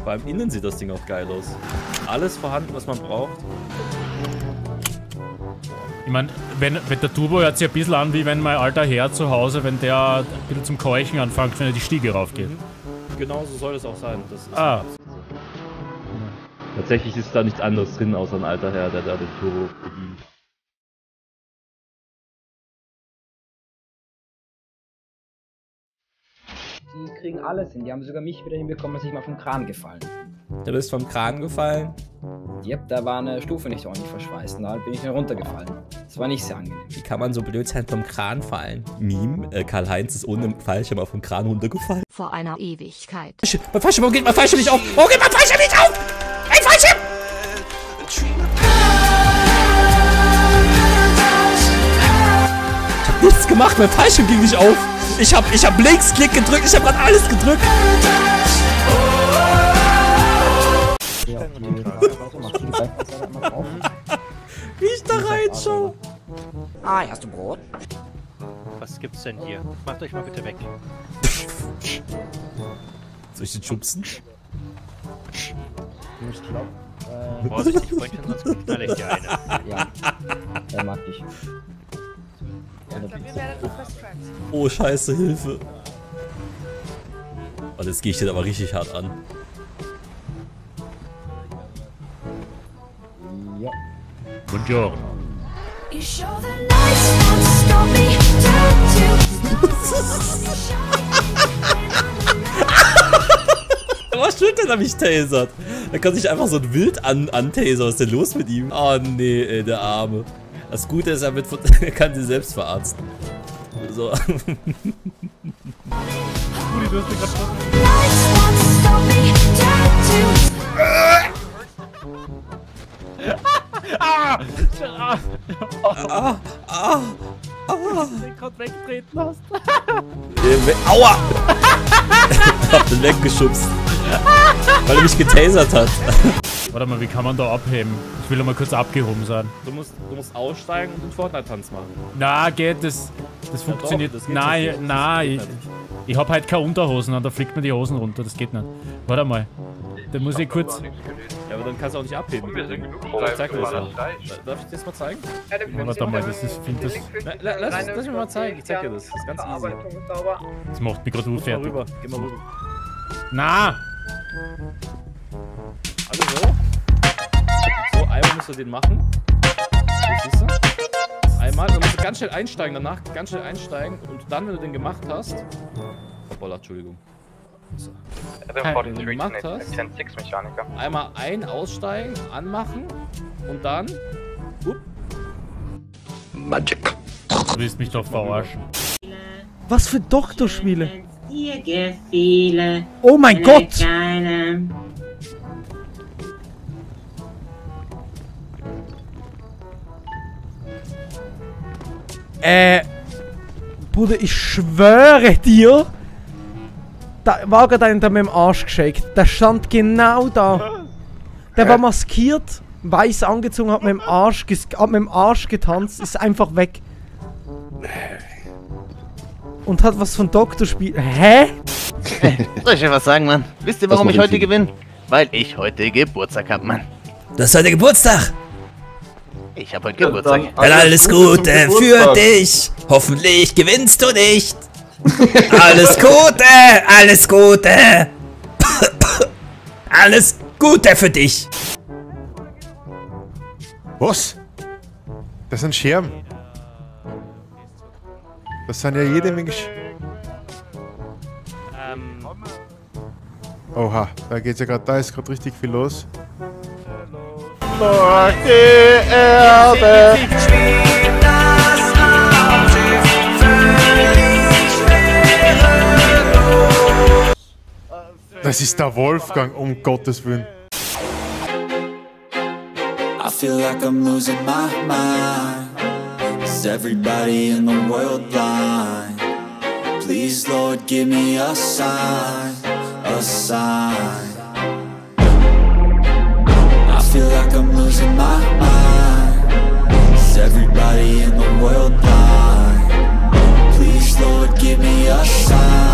Vor allem innen sieht das Ding auch geil aus. Alles vorhanden, was man braucht. Ich meine, wenn der Turbo hört sich ein bisschen an, wie wenn mein alter Herr zu Hause, wenn der ein bisschen zum Keuchen anfängt, wenn er die Stiege raufgeht. Genau so soll es auch sein. Das ist absolut so. Tatsächlich ist da nichts anderes drin, außer ein alter Herr, der da den Turbo bedient. Die kriegen alles hin. Die haben sogar mich wieder hinbekommen, dass ich mal vom Kran gefallen. Du bist vom Kran gefallen? Yep, da war eine Stufe nicht ordentlich verschweißt und da bin ich dann runtergefallen. Das war nicht sehr angenehm. Wie kann man so blöd sein vom Kran fallen? Meme, Karl-Heinz ist ohne Fallschirm auf dem Kran runtergefallen. Vor einer Ewigkeit. Mein Fallschirm, warum geht mein Fallschirm nicht auf? Warum geht mein Fallschirm nicht auf? Ein Fallschirm! Ich hab nichts gemacht, mein Fallschirm ging nicht auf. Ich hab Linksklick gedrückt, ich hab grad alles gedrückt. Wie ich da reinschau. Ah, hast du Brot? Was gibt's denn hier? Macht euch mal bitte weg. Soll ich den schubsen? Vorsichtig, Freundchen, sonst knall ich dir eine. Ja, der mag dich. Oh, scheiße, Hilfe. Oh, jetzt gehe ich den aber richtig hart an. Ja. Buongiorno. Was schön, dass er mich tasert. Er kann sich einfach so ein Wild antasern. Was ist denn los mit ihm? Oh nee, ey, der Arme. Das Gute ist, er kann sie selbst verarzten. So. Den gerade wegtreten hast. Aua! Hab den weggeschubst. Weil er mich getasert hat. Warte mal, wie kann man da abheben? Ich will mal kurz abgehoben sein. Du musst aussteigen und den Fortnite-Tanz machen. Na, geht das funktioniert. Doch, das geht Nein, ich hab halt keine Unterhosen an, da fliegt mir die Hosen runter, das geht nicht. Warte mal. Da muss ich kurz. Ja, aber dann kannst du auch nicht abheben. Ich zeig dir das ja. Darf ich dir das mal zeigen? Warte mal, das ist. Lass mich mal zeigen, ich zeig dir das. Das ist ganz easy. Das macht mich gerade Geh mal unfertig. rüber, geh mal rüber. Na! Also so. So, einmal musst du den machen. So, siehst du? Einmal, dann musst du ganz schnell einsteigen, danach ganz schnell einsteigen und dann, wenn du den gemacht hast. Hoppala, Entschuldigung. So. Wenn du gemacht hast, einmal aussteigen, anmachen und dann. Magic. Du willst mich doch verarschen. Was für Doktorspiele? Dir gefiele. Oh mein Gott! Bruder, ich schwöre dir, da war gerade einer, der mit dem Arsch geschickt. Der stand genau da. Der war maskiert, weiß angezogen, hat mit dem Arsch getanzt, ist einfach weg. Und hat was von Doktorspiel. Hä? Soll ich dir was sagen, Mann? Wisst ihr, warum ich heute gewinne? Weil ich heute Geburtstag hab, Mann. Das ist heute Geburtstag. Ich hab heute Geburtstag. Dann alles Gute für dich. Hoffentlich gewinnst du nicht. Alles Gute, alles Gute. Alles Gute für dich. Was? Das sind Scherben. Das sind ja jede Menge Oha, da geht's ja gerade, da ist gerade richtig viel los. Durch die Erde. Das ist der Wolfgang, um Gottes Willen. I feel like I'm losing my mind. Is everybody in the world blind? Please, Lord, give me a sign, a sign. I feel like I'm losing my mind. Is everybody in the world blind? Please, Lord, give me a sign.